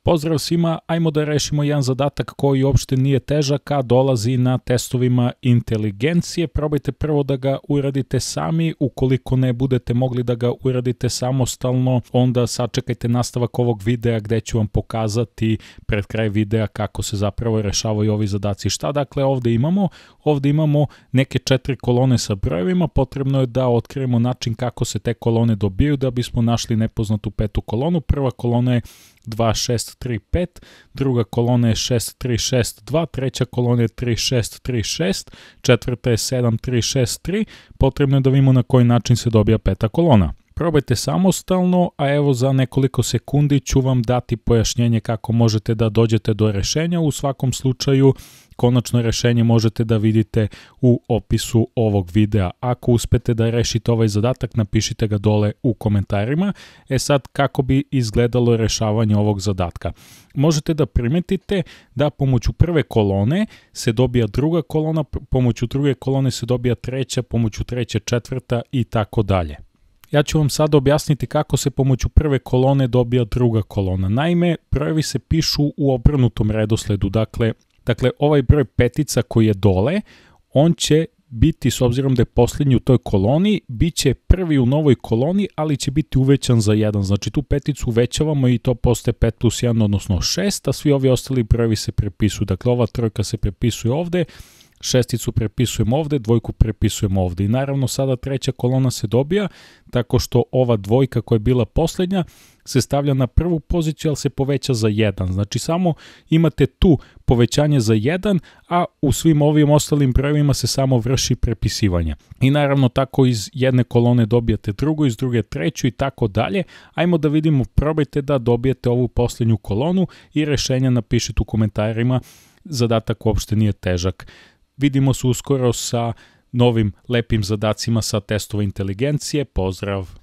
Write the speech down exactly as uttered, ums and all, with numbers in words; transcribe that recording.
Pozdrav svima, ajmo da rešimo jedan zadatak koji uopšte nije težak, a dolazi na testovima inteligencije. Probajte prvo da ga uradite sami, ukoliko ne budete mogli da ga uradite samostalno, onda sačekajte nastavak ovog videa gde ću vam pokazati pred kraj videa kako se zapravo rešavaju ovi zadaci. Šta dakle ovde imamo? Ovde imamo neke četiri kolone sa brojevima, potrebno je da otkrijemo način kako se te kolone dobijaju da bismo našli nepoznatu petu kolonu. Prva kolona je dva šest tri pet, druga kolona je šest tri šest dva, treća kolona je tri šest tri šest, četvrta je sedam tri šest tri, potrebno je da vidimo na koji način se dobija peta kolona. Probajte samostalno, a evo za nekoliko sekundi ću vam dati pojašnjenje kako možete da dođete do rešenja. U svakom slučaju, konačno rešenje možete da vidite u opisu ovog videa. Ako uspete da rešite ovaj zadatak, napišite ga dole u komentarima. E sad, kako bi izgledalo rešavanje ovog zadatka? Možete da primetite da pomoću prve kolone se dobija druga kolona, pomoću druge kolone se dobija treća, pomoću treće četvrta i tako dalje. Ja ću vam sada objasniti kako se pomoću prve kolone dobija druga kolona. Naime, brojevi se pišu u obrnutom redosledu. Dakle, dakle, ovaj broj petica koji je dole, on će biti, s obzirom da je posljednji u toj koloni, bit će prvi u novoj koloni, ali će biti uvećan za jedan. Znači tu peticu uvećavamo i to postaje pet plus jedan, odnosno šest, a svi ovi ostali brojevi se prepisuju. Dakle, ova trojka se prepisuje ovde, šesticu prepisujemo ovde, dvojku prepisujemo ovde i naravno sada treća kolona se dobija tako što ova dvojka koja je bila poslednja se stavlja na prvu poziciju, ali se poveća za jedan. Znači samo imate tu povećanje za jedan, a u svim ovim ostalim brojevima se samo vrši prepisivanje. I naravno tako iz jedne kolone dobijate drugu, iz druge treću i tako dalje. Ajmo da vidimo, probajte da dobijete ovu posljednju kolonu i rešenja napišite u komentarima. Zadatak uopšte nije težak. Vidimo se uskoro sa novim lepim zadacima sa testova inteligencije. Pozdrav!